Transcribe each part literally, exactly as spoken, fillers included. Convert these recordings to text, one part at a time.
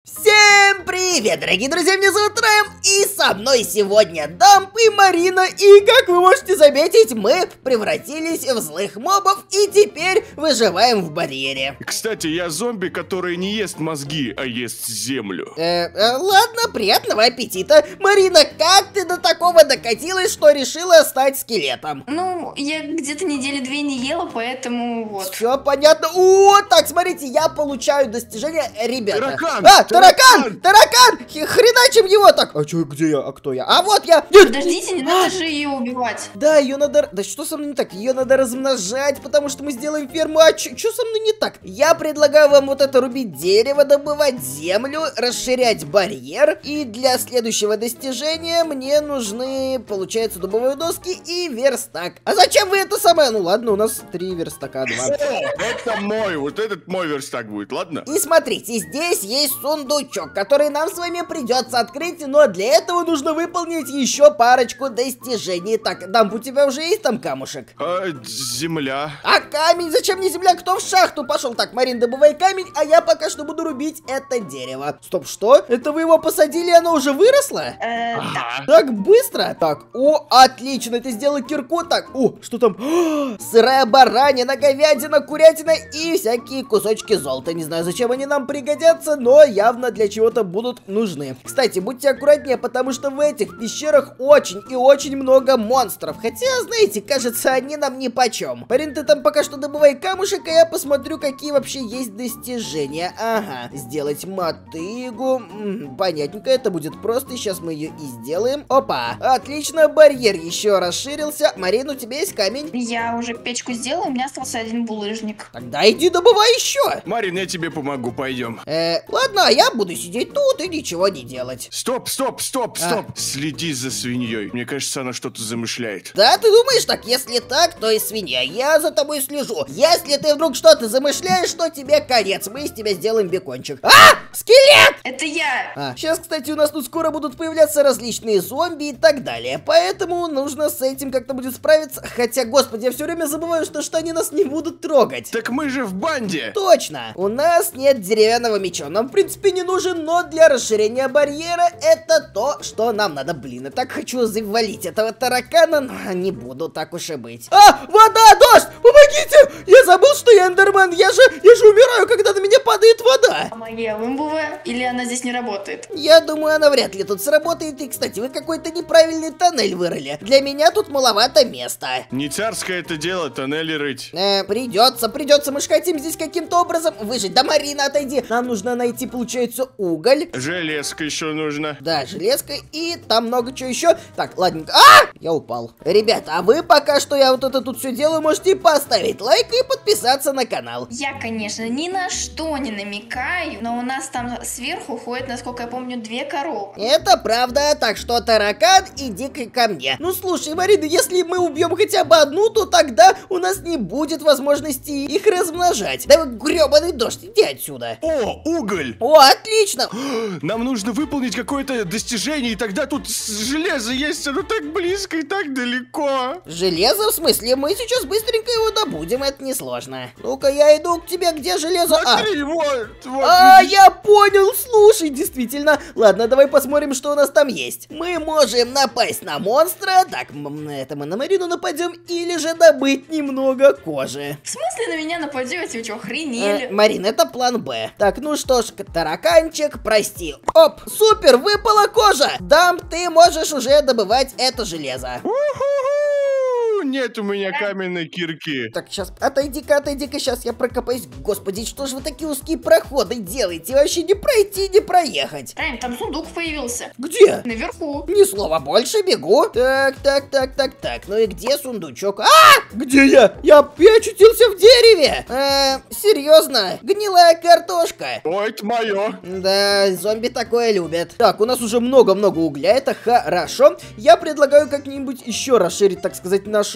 Всем привет, дорогие друзья, меня зовут Рэм, и со мной сегодня Дамп и Марина, и как вы можете заметить, мы превратились в злых мобов и теперь выживаем в барьере. Кстати, я зомби, который не ест мозги, а ест землю. Э, э, ладно, приятного аппетита. Марина, как ты до такого докатилась, что решила стать скелетом? Ну, я где-то недели две не ела, поэтому вот. Все понятно. О, так, смотрите, я получаю достижение, ребята. Таракан! А, таракан! Таракан! Хреначим его так. А чё, где я? А кто я? А вот я. Нет. Подождите, не надо же ее убивать. Да, ее надо... Да что со мной не так? Ее надо размножать, потому что мы сделаем ферму. А что со мной не так? Я предлагаю вам вот это рубить дерево, добывать землю, расширять барьер. И для следующего достижения мне нужны, получается, дубовые доски и верстак. А зачем вы это самое? Ну ладно, у нас три верстака, два. О, это мой, вот этот мой верстак будет, ладно? И смотрите, здесь есть сундучок, который нам с вами придется открыть, но для этого нужно выполнить еще парочку достижений. Так, Дамп, у тебя уже есть там камушек? А, земля. А камень? Зачем мне земля? Кто в шахту пошел? Так, Марин, добывай камень, а я пока что буду рубить это дерево. Стоп, что? Это вы его посадили, и оно уже выросло? Э, да. Ага. Так быстро? Так, о, отлично, ты сделал кирку. Так, о, что там? О, сырая баранина, говядина, курятина и всякие кусочки золота. Не знаю, зачем они нам пригодятся, но явно для чего-то будут нужны. Кстати, будьте аккуратнее, потому что в этих пещерах очень и очень много монстров. Хотя, знаете, кажется, они нам нипочем. Парень, ты там пока что добывай камушек, а я посмотрю, какие вообще есть достижения. Ага, сделать мотыгу. М, понятненько, это будет просто. Сейчас мы ее и сделаем. Опа, отлично, барьер еще расширился. Марин, у тебя есть камень? Я уже печку сделала, у меня остался один булыжник. Тогда иди добывай еще. Марин, я тебе помогу, пойдем. Э, ладно, а я буду сидеть тут и ничего не делать. Стоп, стоп, стоп, А. стоп. Следи за свиньей. Мне кажется, она что-то замышляет. Да, ты думаешь так? Если так, то и свинья. Я за тобой слежу. Если ты вдруг что-то замышляешь, то тебе конец. Мы из тебя сделаем бекончик. А! Скелет! Это я! А, сейчас, кстати, у нас тут скоро будут появляться различные зомби и так далее. Поэтому нужно с этим как-то будет справиться. Хотя, господи, я все время забываю, что, что они нас не будут трогать. Так мы же в банде. Точно! У нас нет деревянного меча. Нам, в принципе, не нужен, но для расширения барьера это то, что нам надо. Блин, я так хочу завалить этого таракана, но не буду, так уж и быть. А! Вода! Дождь! Помогите! Я забыл, что я эндермен. Я же, я же умираю, когда на меня падает вода. А магия вымбовая? Или она здесь не работает? Я думаю, она вряд ли тут сработает. И, кстати, вы какой-то неправильный тоннель вырыли. Для меня тут маловато места. Не царское это дело, тоннели рыть. Э, придется, придется. Мы же хотим здесь каким-то образом выжить. Да, Марина, отойди. Нам нужно найти, получается, уголь. Железка еще нужно. Да, железка. И там много чего еще. Так, ладненько. А! Я упал. Ребята, а вы пока что я вот это тут все делаю, можете поставить лайк и подписаться на канал. Я, конечно, ни на что не намекаю, но у нас там сверху ходит, насколько я помню, две коровы. Это правда, так что, таракан, иди ко мне. Ну слушай, Марина, если мы убьем хотя бы одну, то тогда у нас не будет возможности их размножать. Да вы гребаный дождь, иди отсюда. О, уголь. О, отлично. Нам нужно выполнить какое-то достижение, и тогда тут железо есть, оно так близко и так далеко. Железо? В смысле? Мы сейчас быстренько его добудем, это несложно. Ну-ка, я иду к тебе, где железо? А, Смотри, вот, вот. а, я понял, слушай, действительно. Ладно, давай посмотрим, что у нас там есть. Мы можем напасть на монстра, так, м, это мы на Марину нападем, или же добыть немного кожи. В смысле на меня нападете? Вы что, охренели? Э, Марин, это план Б. Так, ну что ж, тараканчик, прости. Оп, супер, выпала кожа. Дамп, ты можешь уже добывать это железо. У-ху-ху! Нет у меня каменной кирки. Так, сейчас, отойди-ка, отойди-ка, сейчас я прокопаюсь. Господи, что же вы такие узкие проходы делаете? Вообще не пройти, не проехать. Райм, там сундук появился. Где? Наверху. Ни слова больше, бегу. Так, так, так, так, так. Ну и где сундучок? А! Где я? Я, я очутился в дереве. Э, серьезно? Гнилая картошка. Ой, это мое. Да, зомби такое любят. Так, у нас уже много-много угля, это хорошо. Я предлагаю как-нибудь еще расширить, так сказать, нашу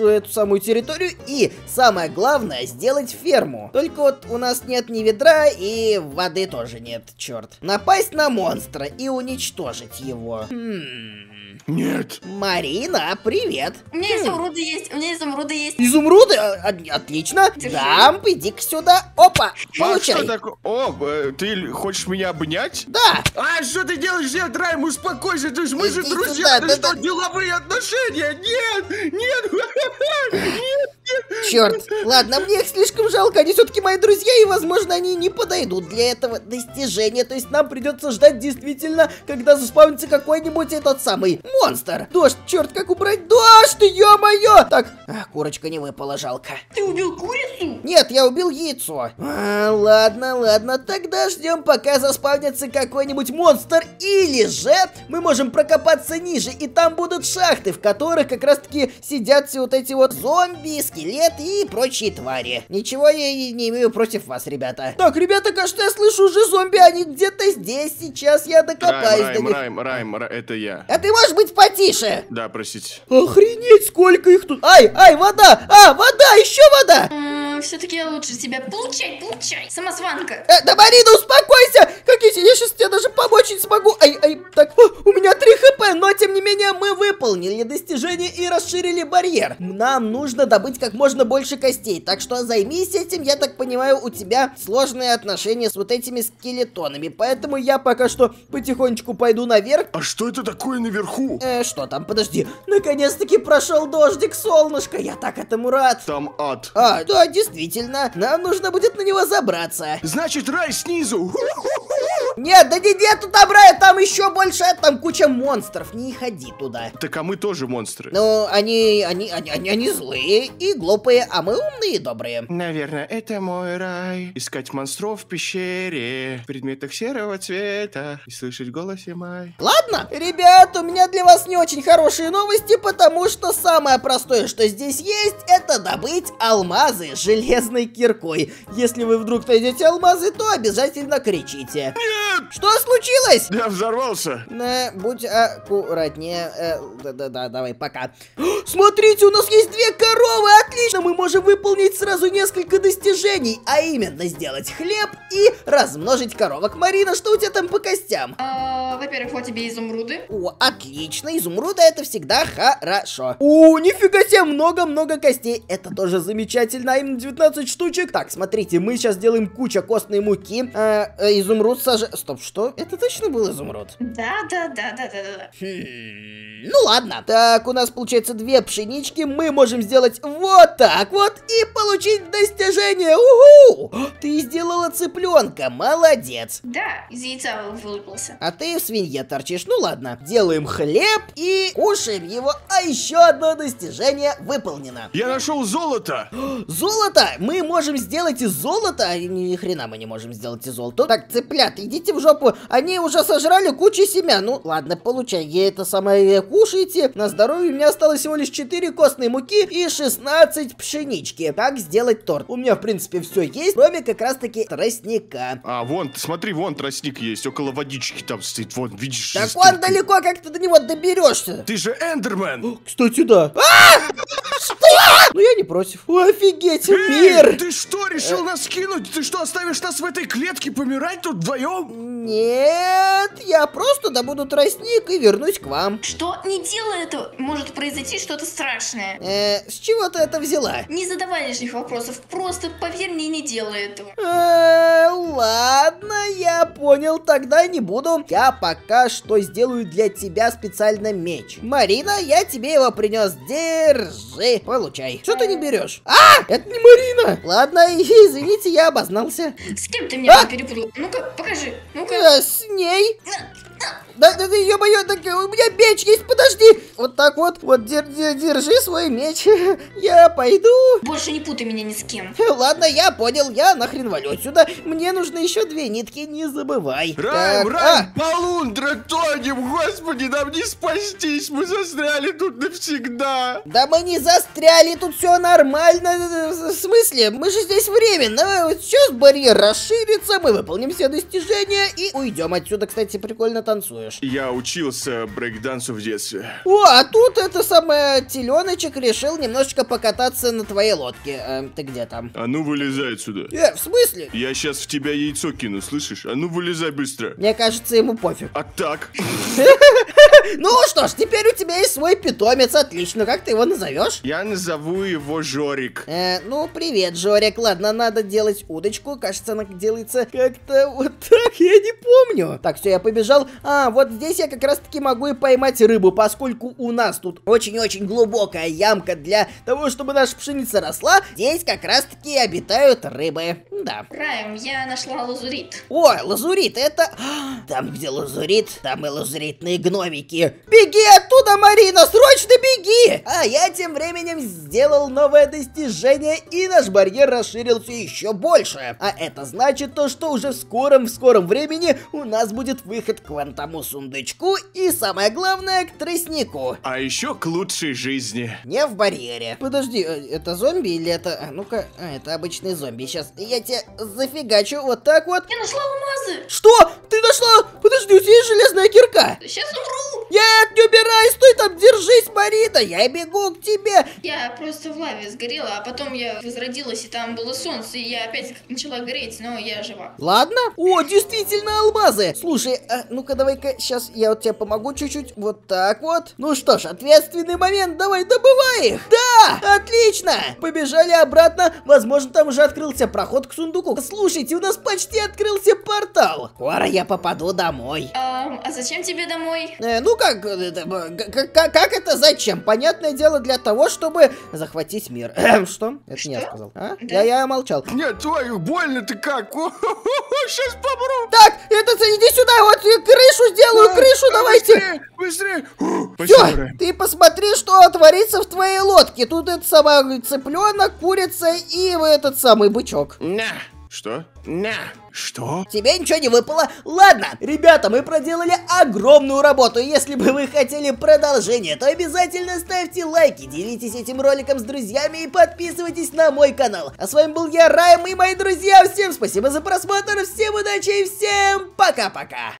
большую эту самую территорию и, самое главное, сделать ферму. Только вот у нас нет ни ведра и воды тоже нет, черт. Напасть на монстра и уничтожить его. Хм... Нет. Марина, привет. У меня изумруды есть, у меня изумруды есть. Изумруды? А, отлично. Держи. Дамп, иди-ка сюда. Опа, А получай. что такое? О, э, ты хочешь меня обнять? Да. А что ты делаешь? Нет, Райм, успокойся, ты ж, мы же Иди друзья, сюда, ты да, что, да. деловые отношения? Нет, нет, нет. Черт, ладно, мне их слишком жалко, они все-таки мои друзья, и, возможно, они не подойдут для этого достижения. То есть нам придется ждать действительно, когда заспавнится какой-нибудь этот самый монстр. Дождь, черт, как убрать дождь, ё-моё! Так, а, курочка не выпала, жалко. Ты убил курицу? Нет, я убил яйцо. А, ладно, ладно, тогда ждем, пока заспавнится какой-нибудь монстр. Или же мы можем прокопаться ниже, и там будут шахты, в которых как раз-таки сидят все вот эти вот зомби, скелеты и прочие твари. Ничего я и не имею против вас, ребята. Так, ребята, кажется, я слышу уже зомби, они где-то здесь. Сейчас я докопаюсь до Райм, них. Райм, Райм, Райм, это я. А ты можешь быть потише? Да, простите. Охренеть, сколько их тут. Ай, ай, вода! А, вода, еще вода! Все-таки я лучше тебя. Получай, получай. Самозванка. Э, да, Марина, успокойся! Как я, я сейчас тебе даже помочь не смогу. Ай, ай, так, о, у меня три хп, но тем не менее мы выполнили достижение и расширили барьер. Нам нужно добыть как можно больше костей, так что займись этим. Я так понимаю, у тебя сложные отношения с вот этими скелетонами, поэтому я пока что потихонечку пойду наверх. А что это такое наверху? Э, что там, подожди, наконец-таки прошел дождик, солнышко, я так этому рад. Там ад. А, да, действительно, нам нужно будет на него забраться. Значит, рай снизу. Нет, да не, нету добра, там еще больше, там куча монстров, не ходи туда. Так, а мы тоже монстры. Ну, они, они, они, они, они злые и глупые, а мы умные и добрые. Наверное, это мой рай. Искать монстров в пещере, в предметах серого цвета и слышать голос май. Ладно, ребят, у меня для вас не очень хорошие новости, потому что самое простое, что здесь есть, это добыть алмазы железной киркой. Если вы вдруг найдете алмазы, то обязательно кричите. Нет! Что случилось? Я взорвался. Э, будь аккуратнее. Э, Да-да-да, давай, пока. Смотрите, у нас есть две коровы, отлично! Мы можем выполнить сразу несколько достижений, а именно сделать хлеб и размножить коровок. Марина, что у тебя там по костям? А, Во-первых, вот тебе изумруды. О, отлично, изумруды это всегда хорошо. О, нифига себе, много-много костей. Это тоже замечательно, а именно девятнадцать штучек. Так, смотрите, мы сейчас делаем кучу костной муки. А, а, изумруд сажа... Стоп, что? Это точно был изумруд? Да, да, да, да, да, да. Хм, ну ладно. Так, у нас получается две пшенички. Мы можем сделать вот так вот и получить достижение. Уху! Ты сделала цыпленка, молодец. Да, из яйца вылупился. А ты в свинье торчишь. Ну ладно. Делаем хлеб и кушаем его. А еще одно достижение выполнено. Я нашел золото. Золото! Мы можем сделать из золота. А ни хрена мы не можем сделать из золота. Так, цыплят, идите в жопу. Они уже сожрали кучу семян. Ну ладно, получай. Я это самое кушайте. На здоровье у меня осталось всего лишь четыре костной муки и шестнадцать пшенички. Как сделать торт? У меня в принципе все есть, кроме как раз таки тростника. А, вон, смотри, вон тростник есть, около водички там стоит, вон, видишь? Так с он дыркой. далеко, как ты до него доберешься. Ты же Эндермен! Кстати, да. Что? Ну я не против. Офигеть, Эй, мир! ты что, решил нас кинуть? Ты что, оставишь нас в этой клетке помирать тут вдвоем? Нет, я просто добуду тростник и вернусь к вам. Что? Не делай этого. Может произойти что-то страшное. Э, с чего ты это взяла? Не задавай лишних вопросов. Просто поверь мне, не делай этого. Э, ладно, я понял, тогда не буду. Я пока что сделаю для тебя специально меч. Марина, я тебе его принес. Держи. Получай. Что ты не берешь? А, это не Марина. Ладно, извините, я обознался. С кем ты меня А! там перепутал? Ну-ка, покажи. Ну-ка. Э, с ней. Да, да, да, ё-моё, так у меня меч есть, подожди. Вот так вот, вот, дер дер держи свой меч. Я пойду. Больше не путай меня ни с кем. Ладно, я понял, я нахрен валю отсюда. Мне нужно еще две нитки, не забывай. Райм, Так, Райм, а, полундра тонем, господи, нам не спастись, мы застряли тут навсегда. да мы не застряли, тут все нормально. В смысле, мы же здесь временно. Вот сейчас барьер расширится, мы выполним все достижения и уйдем отсюда. Кстати, прикольно танцуешь. Я учился брейкдансу в детстве. О, О, а тут это самое, теленочек решил немножечко покататься на твоей лодке. Э, ты где там? А ну вылезай отсюда. Э, в смысле? Я сейчас в тебя яйцо кину, слышишь? А ну вылезай быстро. Мне кажется, ему пофиг. А так? Ну что ж, теперь у тебя есть свой питомец, отлично. Как ты его назовешь? Я назову его Жорик. Э, ну, привет, Жорик. Ладно, надо делать удочку. Кажется, она делается как-то вот так, я не помню. Так, все, я побежал. А, вот здесь я как раз-таки могу и поймать рыбу, поскольку у нас тут очень-очень глубокая ямка для того, чтобы наша пшеница росла. Здесь как раз-таки обитают рыбы. Да. Райм, я нашла лазурит. Ой, лазурит, это... Там, где лазурит, там и лазуритные гномики. Беги оттуда, Марина, срочно беги! А я тем временем сделал новое достижение, и наш барьер расширился еще больше. А это значит то, что уже в скором-скором времени у нас будет выход к вон тому сундучку и, самое главное, к тростнику. А еще к лучшей жизни. Не в барьере. Подожди, это зомби или это... А, ну-ка, а, это обычный зомби. Сейчас я тебя зафигачу вот так вот. Я нашла алмазы. Что? Ты нашла? Подожди, у тебя есть железная кирка? Сейчас умру. Нет, не убирай, стой там, держись, Марина, я бегу к тебе. Я просто в лаве сгорела, а потом я возродилась, и там было солнце, и я опять начала гореть, но я жива. Ладно. О, действительно, алмазы. Слушай, а, ну-ка давай-ка, сейчас я вот тебе помогу чуть-чуть. Вот так вот. Ну что ж, ответственный момент, давай добывай их. Да, отлично. Побежали обратно. Возможно, там уже открылся проход к сундуку. Слушайте, у нас почти открылся портал. Скоро я попаду домой. А, а зачем тебе домой? Э, ну как, это, как, как это зачем? Понятное дело, для того, чтобы захватить мир. Что? Это Что? не я сказал. А? Да. Я, я молчал. Нет, твою, больно-то как? Сейчас помру. Так, это, иди сюда, вот я крышу сделаю, Да, крышу да, давайте. Быстрее, быстрее. Спасибо, Все, Райм. ты посмотри, что творится в твоей лодке. Тут этот самый цыпленок, курица и этот самый бычок. На. Что? На. Что? Тебе ничего не выпало? Ладно, ребята, мы проделали огромную работу. Если бы вы хотели продолжение, то обязательно ставьте лайки, делитесь этим роликом с друзьями и подписывайтесь на мой канал. А с вами был я, Райм, и мои друзья. Всем спасибо за просмотр, всем удачи и всем пока-пока.